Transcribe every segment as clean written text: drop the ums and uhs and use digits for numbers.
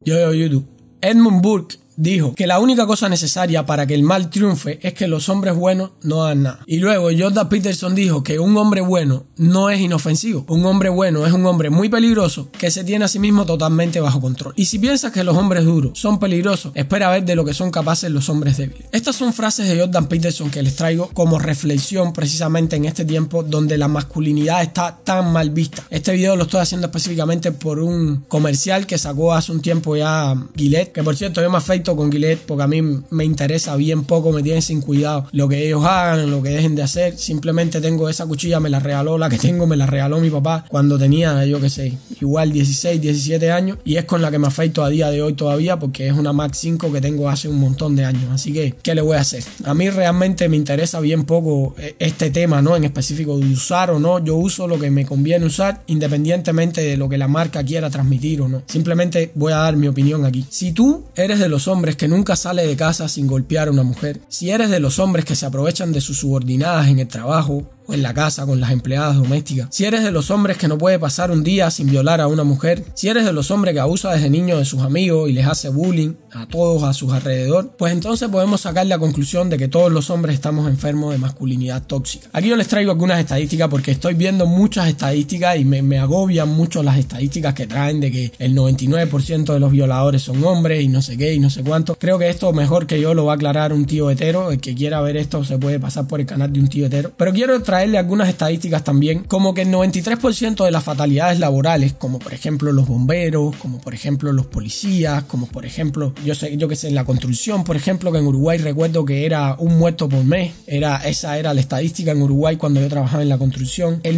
Yo, YouTube. Edmund Burke dijo que la única cosa necesaria para que el mal triunfe es que los hombres buenos no hagan nada. Y luego Jordan Peterson dijo que un hombre bueno no es inofensivo. Un hombre bueno es un hombre muy peligroso que se tiene a sí mismo totalmente bajo control. Y si piensas que los hombres duros son peligrosos, espera a ver de lo que son capaces los hombres débiles. Estas son frases de Jordan Peterson que les traigo como reflexión precisamente en este tiempo donde la masculinidad está tan mal vista. Este video lo estoy haciendo específicamente por un comercial que sacó hace un tiempo ya Gillette, que por cierto yo me afeito con Gillette porque a mí me interesa bien poco, me tienen sin cuidado lo que ellos hagan, lo que dejen de hacer. Simplemente tengo esa cuchilla, me la regaló, la que tengo me la regaló mi papá cuando tenía, yo qué sé, igual 16, 17 años, y es con la que me afeito a día de hoy todavía porque es una Mac 5 que tengo hace un montón de años. Así que, ¿qué le voy a hacer? A mí realmente me interesa bien poco este tema, ¿no? En específico de usar o no. Yo uso lo que me conviene usar independientemente de lo que la marca quiera transmitir o no. Simplemente voy a dar mi opinión aquí. Si tú eres de los hombres que nunca sale de casa sin golpear a una mujer, si eres de los hombres que se aprovechan de sus subordinadas en el trabajo o en la casa con las empleadas domésticas, si eres de los hombres que no puede pasar un día sin violar a una mujer, si eres de los hombres que abusa desde niño de sus amigos y les hace bullying a todos a sus alrededor, pues entonces podemos sacar la conclusión de que todos los hombres estamos enfermos de masculinidad tóxica. Aquí yo les traigo algunas estadísticas porque estoy viendo muchas estadísticas y me agobian mucho las estadísticas que traen de que el 99% de los violadores son hombres y no sé qué y no sé cuánto. Creo que esto mejor que yo lo va a aclarar un tío hetero. El que quiera ver esto se puede pasar por el canal de un tío hetero, pero quiero traerle algunas estadísticas también, como que el 93% de las fatalidades laborales, como por ejemplo los bomberos, como por ejemplo los policías, como por ejemplo, yo que sé, en la construcción, por ejemplo, que en Uruguay recuerdo que era un muerto por mes, esa era la estadística en Uruguay cuando yo trabajaba en la construcción. El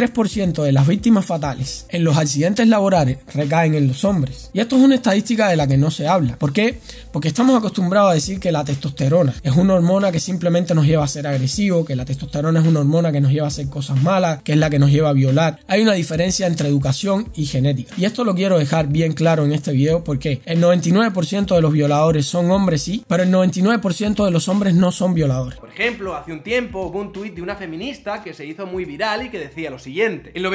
93% de las víctimas fatales en los accidentes laborales recaen en los hombres. Y esto es una estadística de la que no se habla. ¿Por qué? Porque estamos acostumbrados a decir que la testosterona es una hormona que simplemente nos lleva a ser agresivos, que la testosterona es una hormona que nos lleva a hacer cosas malas, que es la que nos lleva a violar. Hay una diferencia entre educación y genética. Y esto lo quiero dejar bien claro en este video porque el 99% de los violadores son hombres, sí, pero el 99% de los hombres no son violadores. Por ejemplo, hace un tiempo hubo un tuit de una feminista que se hizo muy viral y que decía lo siguiente: el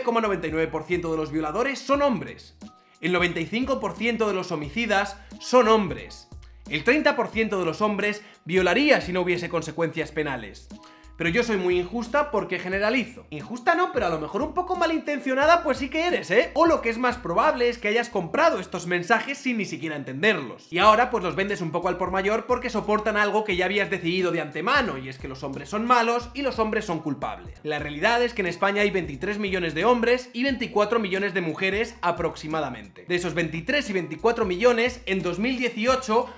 99,99% de los violadores son hombres. El 95% de los homicidas son hombres. El 30% de los hombres violaría si no hubiese consecuencias penales. Pero yo soy muy injusta porque generalizo. Injusta no, pero a lo mejor un poco malintencionada pues sí que eres, ¿eh? O lo que es más probable es que hayas comprado estos mensajes sin ni siquiera entenderlos. Y ahora pues los vendes un poco al por mayor porque soportan algo que ya habías decidido de antemano, y es que los hombres son malos y los hombres son culpables. La realidad es que en España hay 23 millones de hombres y 24 millones de mujeres aproximadamente. De esos 23 y 24 millones, en 2018,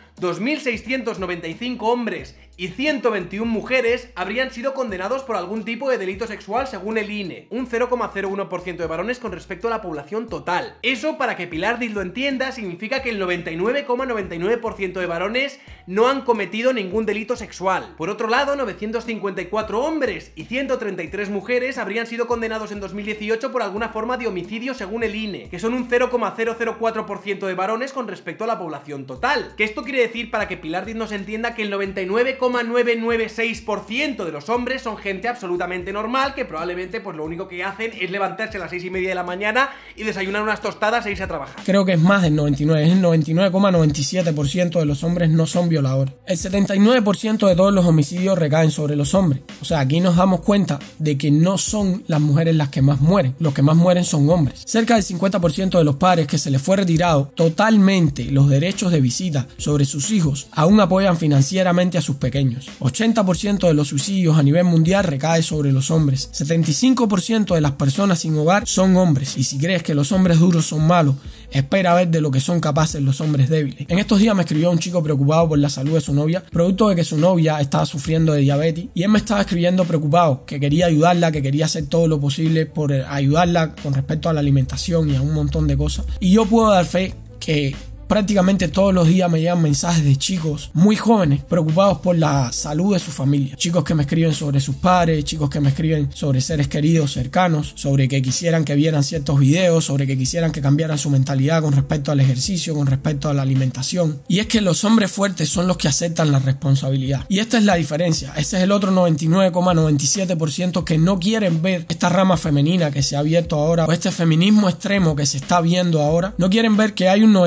2.695 hombres y 121 mujeres habrían sido condenados por algún tipo de delito sexual según el INE, un 0,01% de varones con respecto a la población total. Eso, para que Pilar Diz lo entienda, significa que el 99,99% de varones no han cometido ningún delito sexual. Por otro lado, 954 hombres y 133 mujeres habrían sido condenados en 2018 por alguna forma de homicidio según el INE, que son un 0,004% de varones con respecto a la población total. Que esto quiere decir, para que Pilar Diz nos entienda, que el 99,996% de los hombres son gente absolutamente normal, que probablemente pues lo único que hacen es levantarse a las 6:30 de la mañana y desayunar unas tostadas e irse a trabajar. Creo que es más del 99, es el 99,97% de los hombres no son violadores. El 79% de todos los homicidios recaen sobre los hombres. O sea, aquí nos damos cuenta de que no son las mujeres las que más mueren, los que más mueren son hombres. Cerca del 50% de los padres que se les fue retirado totalmente los derechos de visita sobre sus hijos aún apoyan financieramente a sus pequeños. 80% de los suicidios a nivel mundial recae sobre los hombres. 75% de las personas sin hogar son hombres. Y si crees que los hombres duros son malos, espera a ver de lo que son capaces los hombres débiles. En estos días me escribió un chico preocupado por la salud de su novia, producto de que su novia estaba sufriendo de diabetes, y él me estaba escribiendo preocupado, que quería ayudarla, que quería hacer todo lo posible por ayudarla con respecto a la alimentación y a un montón de cosas. Y yo puedo dar fe que prácticamente todos los días me llegan mensajes de chicos muy jóvenes preocupados por la salud de su familia. Chicos que me escriben sobre sus padres, chicos que me escriben sobre seres queridos cercanos, sobre que quisieran que vieran ciertos videos, sobre que quisieran que cambiaran su mentalidad con respecto al ejercicio, con respecto a la alimentación. Y es que los hombres fuertes son los que aceptan la responsabilidad. Y esta es la diferencia. Ese es el otro 99,97% que no quieren ver esta rama femenina que se ha abierto ahora, o este feminismo extremo que se está viendo ahora. No quieren ver que hay un 99,97%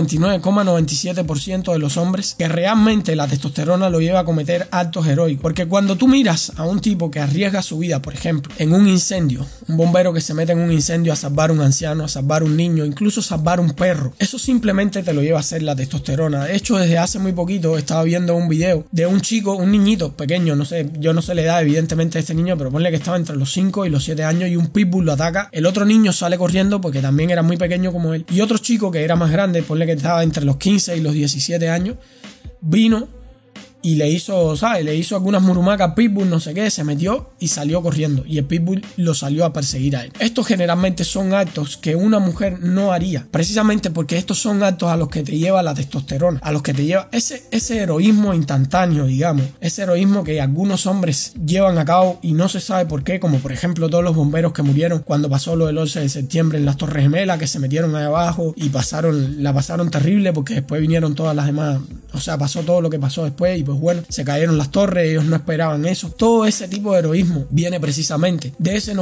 99,97% de los hombres que realmente la testosterona lo lleva a cometer actos heroicos. Porque cuando tú miras a un tipo que arriesga su vida, por ejemplo, en un incendio, un bombero que se mete en un incendio a salvar a un anciano, a salvar a un niño, incluso a salvar a un perro, eso simplemente te lo lleva a hacer la testosterona. De hecho, desde hace muy poquito estaba viendo un video de un chico, un niñito pequeño, no sé, yo no sé la edad evidentemente de este niño, pero ponle que estaba entre los 5 y los 7 años y un pitbull lo ataca. El otro niño sale corriendo porque también era muy pequeño como él. Y otro chico que era más grande, ponle que estaba entre los 15 y los 17 años, vino y le hizo, ¿sabes? Le hizo algunas murumacas al pitbull, no sé qué, se metió y salió corriendo. Y el pitbull lo salió a perseguir a él. Estos generalmente son actos que una mujer no haría, precisamente porque estos son actos a los que te lleva la testosterona, a los que te lleva ese heroísmo instantáneo, digamos, ese heroísmo que algunos hombres llevan a cabo y no se sabe por qué, como por ejemplo todos los bomberos que murieron cuando pasó lo del 11 de septiembre en las Torres Gemelas, que se metieron ahí abajo y la pasaron terrible porque después vinieron todas las demás, o sea, pasó todo lo que pasó después y pues bueno, se cayeron las torres, ellos no esperaban eso. Todo ese tipo de heroísmo viene precisamente de ese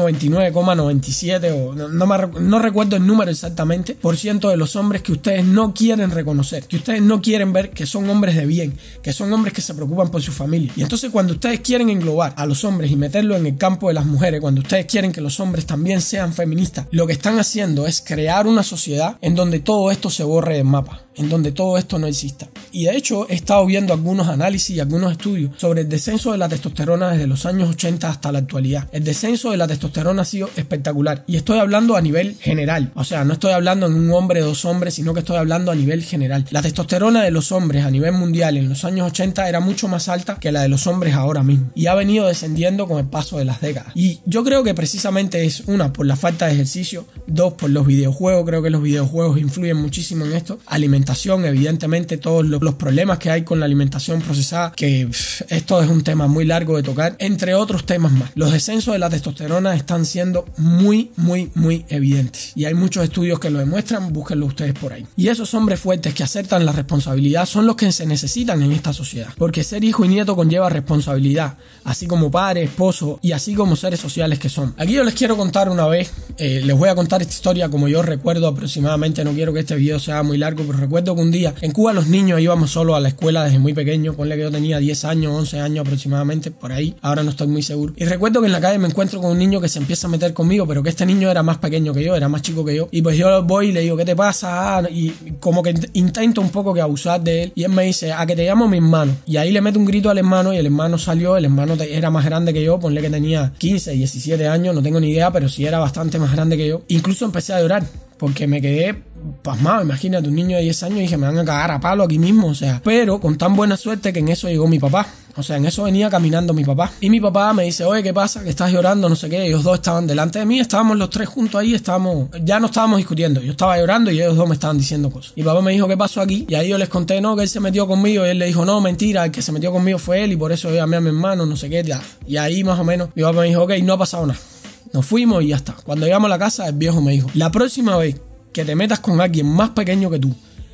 99,97 o no recuerdo el número exactamente, por ciento de los hombres que ustedes no quieren reconocer, que ustedes no quieren ver que son hombres de bien, que son hombres que se preocupan por su familia. Y entonces cuando ustedes quieren englobar a los hombres y meterlo en el campo de las mujeres, cuando ustedes quieren que los hombres también sean feministas, lo que están haciendo es crear una sociedad en donde todo esto se borre del mapa, en donde todo esto no exista. Y de hecho he estado viendo algunos análisis y algunos estudios sobre el descenso de la testosterona desde los años 80 hasta la actualidad. El descenso de la testosterona ha sido espectacular. Y estoy hablando a nivel general. O sea, no estoy hablando en un hombre o dos hombres, sino que estoy hablando a nivel general. La testosterona de los hombres a nivel mundial en los años 80 era mucho más alta que la de los hombres ahora mismo. Y ha venido descendiendo con el paso de las décadas. Y yo creo que precisamente es una, por la falta de ejercicio, dos, por los videojuegos. Creo que los videojuegos influyen muchísimo en esto. Alimentación, evidentemente, todos los problemas que hay con la alimentación procesada, que esto es un tema muy largo de tocar, entre otros temas más. Los descensos de la testosterona están siendo muy evidentes y hay muchos estudios que lo demuestran, búsquenlo ustedes por ahí. Y esos hombres fuertes que aceptan la responsabilidad son los que se necesitan en esta sociedad, porque ser hijo y nieto conlleva responsabilidad, así como padre, esposo y así como seres sociales que son. Aquí yo les quiero contar una vez, les voy a contar esta historia como yo recuerdo aproximadamente, no quiero que este video sea muy largo, pero recuerdo que un día en Cuba los niños íbamos solo a la escuela desde muy pequeño, ponle que yo tenía 10 años, 11 años aproximadamente, por ahí, ahora no estoy muy seguro. Y recuerdo que en la calle me encuentro con un niño que se empieza a meter conmigo, pero que este niño era más pequeño que yo, era más chico que yo, y pues yo voy y le digo, ¿qué te pasa? Y como que intento un poco que abusar de él, y él me dice, a que te llamo mi hermano, y ahí le meto un grito al hermano, y el hermano salió, el hermano era más grande que yo, ponle que tenía 15, 17 años, no tengo ni idea, pero sí era bastante más grande que yo. Incluso empecé a llorar, porque me quedé pasmado. Imagínate, un niño de 10 años, y dije, me van a cagar a palo aquí mismo, o sea, pero con tan buena suerte que en eso llegó mi papá. O sea, en eso venía caminando mi papá. Y mi papá me dice, oye, ¿qué pasa? Que estás llorando, no sé qué. Ellos dos estaban delante de mí, estábamos los tres juntos ahí, ya no estábamos discutiendo. Yo estaba llorando y ellos dos me estaban diciendo cosas. Mi papá me dijo, ¿qué pasó aquí? Y ahí yo les conté, no, que él se metió conmigo. Y él le dijo, no, mentira, el que se metió conmigo fue él y por eso yo llamé a mi hermano, no sé qué. Ya. Y ahí más o menos mi papá me dijo, ok, no ha pasado nada. Nos fuimos y ya está. Cuando llegamos a la casa, el viejo me dijo, la próxima vez que te metas con alguien más pequeño que tú,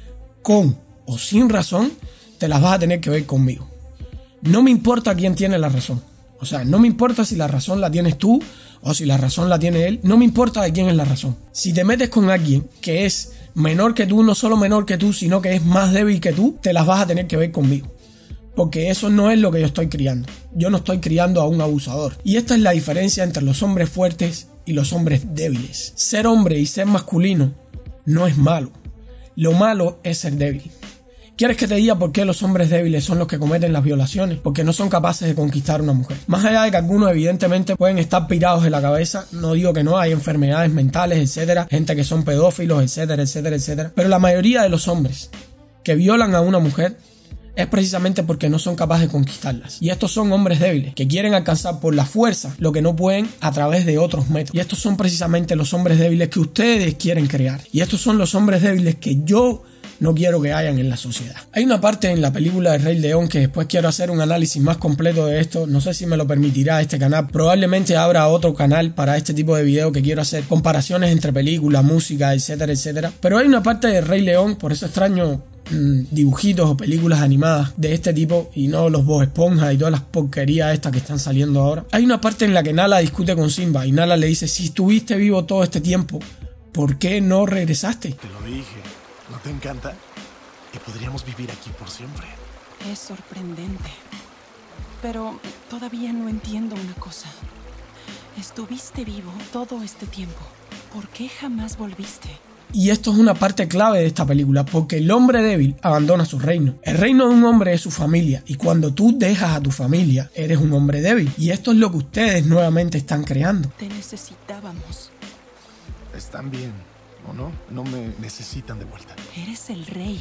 con o sin razón, te las vas a tener que ver conmigo. No me importa quién tiene la razón. O sea, no me importa si la razón la tienes tú o si la razón la tiene él. No me importa de quién es la razón. Si te metes con alguien que es menor que tú, no solo menor que tú, sino que es más débil que tú, te las vas a tener que ver conmigo. Porque eso no es lo que yo estoy criando. Yo no estoy criando a un abusador. Y esta es la diferencia entre los hombres fuertes y los hombres débiles. Ser hombre y ser masculino no es malo. Lo malo es ser débil. ¿Quieres que te diga por qué los hombres débiles son los que cometen las violaciones? Porque no son capaces de conquistar a una mujer. Más allá de que algunos evidentemente pueden estar pirados de la cabeza, no digo que no, hay enfermedades mentales, etcétera, gente que son pedófilos, etcétera, etcétera, etcétera. Pero la mayoría de los hombres que violan a una mujer es precisamente porque no son capaces de conquistarlas. Y estos son hombres débiles, que quieren alcanzar por la fuerza lo que no pueden a través de otros métodos. Y estos son precisamente los hombres débiles que ustedes quieren crear. Y estos son los hombres débiles que yo no quiero que hayan en la sociedad. Hay una parte en la película de Rey León que después quiero hacer un análisis más completo de esto. No sé si me lo permitirá este canal. Probablemente abra otro canal para este tipo de video que quiero hacer comparaciones entre películas, música, etcétera, etcétera. Pero hay una parte de Rey León, por eso extraño dibujitos o películas animadas de este tipo y no los Bob Esponja y todas las porquerías estas que están saliendo ahora. Hay una parte en la que Nala discute con Simba y Nala le dice, si estuviste vivo todo este tiempo, ¿por qué no regresaste? Te lo dije, ¿no te encanta? y podríamos vivir aquí por siempre. Es sorprendente. Pero todavía no entiendo una cosa. Estuviste vivo todo este tiempo. ¿Por qué jamás volviste? Y esto es una parte clave de esta película, porque el hombre débil abandona su reino. El reino de un hombre es su familia, y cuando tú dejas a tu familia, eres un hombre débil. Y esto es lo que ustedes nuevamente están creando. Te necesitábamos. Están bien, ¿o no? No me necesitan de vuelta. Eres el rey.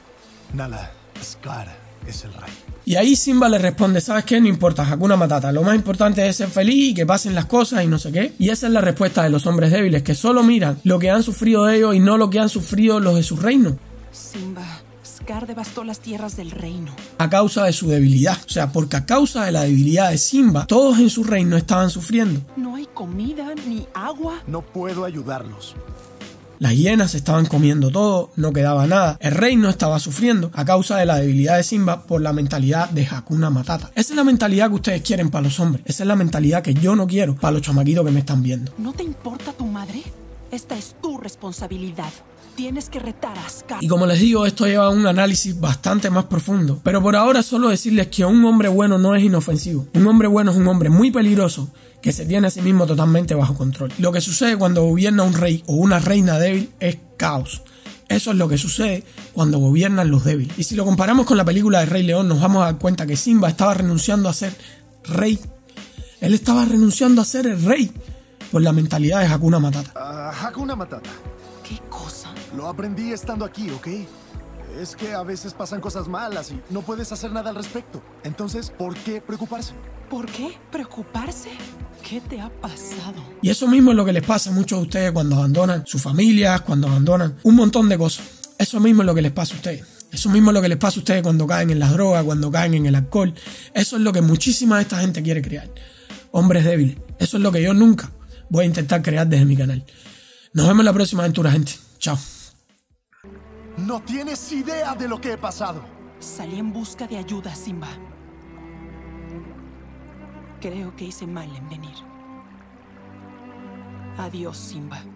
Nala, Scar es el rey. Y ahí Simba le responde, ¿sabes qué? No importa, Hakuna Matata. Lo más importante es ser feliz y que pasen las cosas y no sé qué. Y esa es la respuesta de los hombres débiles, que solo miran lo que han sufrido ellos y no lo que han sufrido los de su reino. Simba, Scar devastó las tierras del reino. A causa de su debilidad. O sea, porque a causa de la debilidad de Simba, todos en su reino estaban sufriendo. No hay comida ni agua. No puedo ayudarlos. Las hienas estaban comiendo todo, no quedaba nada. El reino estaba sufriendo a causa de la debilidad de Simba por la mentalidad de Hakuna Matata. Esa es la mentalidad que ustedes quieren para los hombres. Esa es la mentalidad que yo no quiero para los chamaquitos que me están viendo. ¿No te importa tu madre? Esta es tu responsabilidad. Tienes que retar a Scar. Y como les digo, esto lleva a un análisis bastante más profundo. Pero por ahora solo decirles que un hombre bueno no es inofensivo. Un hombre bueno es un hombre muy peligroso que se tiene a sí mismo totalmente bajo control. Lo que sucede cuando gobierna un rey o una reina débil es caos. Eso es lo que sucede cuando gobiernan los débiles. Y si lo comparamos con la película de Rey León, nos vamos a dar cuenta que Simba estaba renunciando a ser rey. Él estaba renunciando a ser el rey por la mentalidad de Hakuna Matata. Hakuna Matata. ¿Qué cosa? Lo aprendí estando aquí, ¿ok? Es que a veces pasan cosas malas y no puedes hacer nada al respecto. Entonces, ¿por qué preocuparse? ¿Por qué preocuparse? ¿Qué te ha pasado? Y eso mismo es lo que les pasa a muchos de ustedes cuando abandonan sus familias, cuando abandonan un montón de cosas. Eso mismo es lo que les pasa a ustedes. Eso mismo es lo que les pasa a ustedes cuando caen en las drogas, cuando caen en el alcohol. Eso es lo que muchísima de esta gente quiere crear. Hombres débiles. Eso es lo que yo nunca voy a intentar crear desde mi canal. Nos vemos en la próxima aventura, gente. Chao. No tienes idea de lo que he pasado. Salí en busca de ayuda, Simba. Creo que hice mal en venir. Adiós, Simba.